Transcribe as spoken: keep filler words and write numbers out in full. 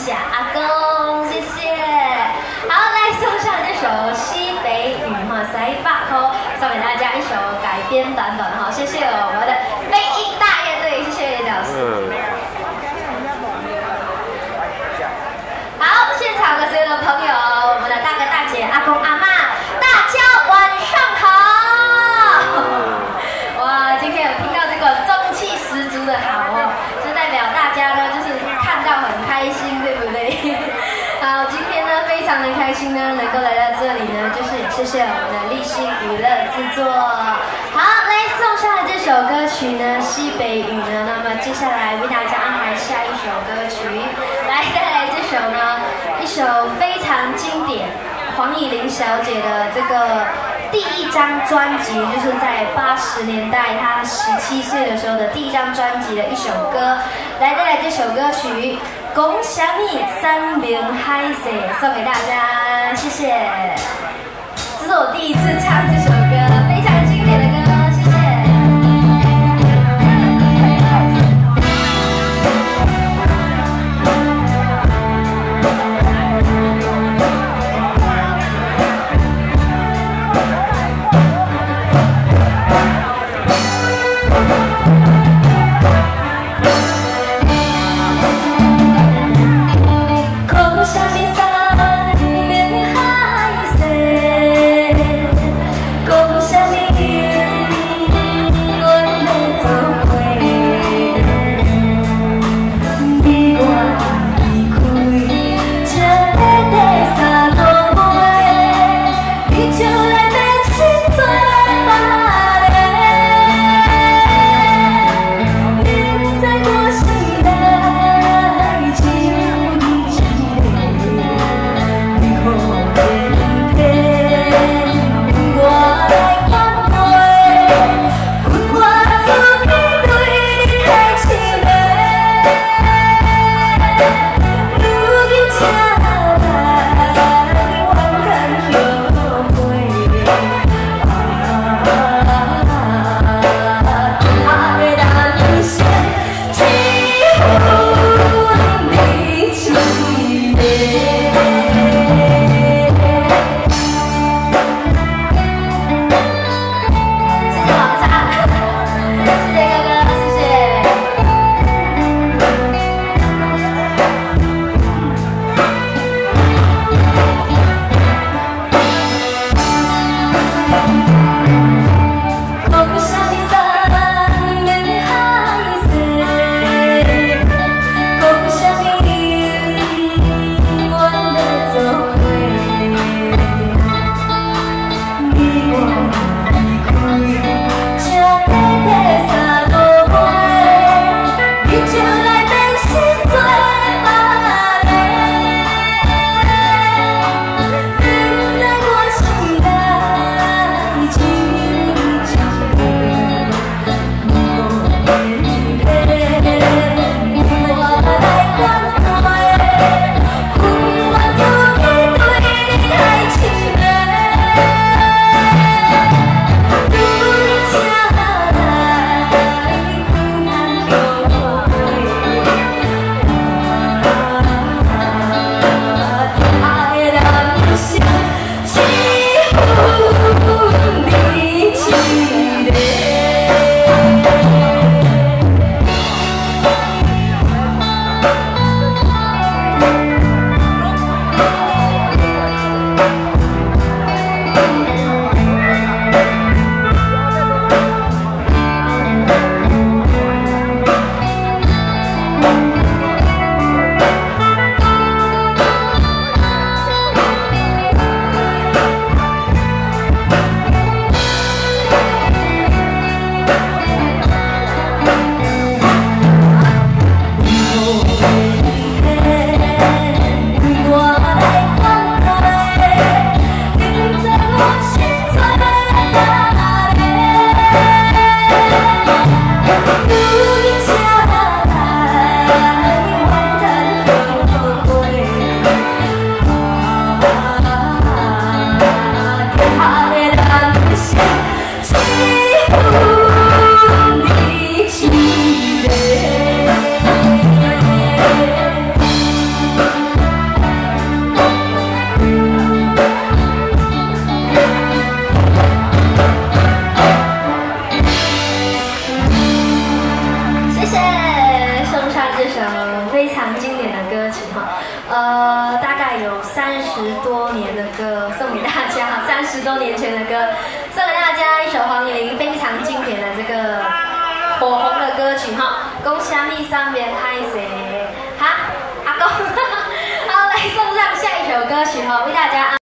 谢阿公，谢谢。好，来送上这首《西北雨》哈，塞巴口，送给大家一首改编版本哈，谢谢我们的飞鹰大乐队，谢谢老师。好，现场的所有的朋友，我们的大哥大姐、阿公阿嬷，大家晚上好。哇，今天有听到这个中气十足的好哦，就代表大家呢就是看到很开心，对不对？好，今天呢非常的开心呢，能够来到这里呢，就是也谢谢我们的立新娱乐制作。好，来送上这首歌曲呢，《西北雨》呢，那么接下来为大家安排下一首歌曲，来带来这首呢，一首非常经典，黄以玲小姐的这个第一张专辑，就是在八十年代她十七岁的时候的第一张专辑的一首歌，来带来这首歌曲。讲什么山明海誓，送给大家，谢谢。这是我第一次唱这首歌，非常经典的歌，谢谢。讲什么哈，呃，大概有三十多年的歌送给大家，三十多年前的歌送给大家，一首黄以玲非常经典的这个火红的歌曲哈，恭喜阿蜜上面拍谁？哈，阿公，好，来送上下一首歌曲哈，为大家。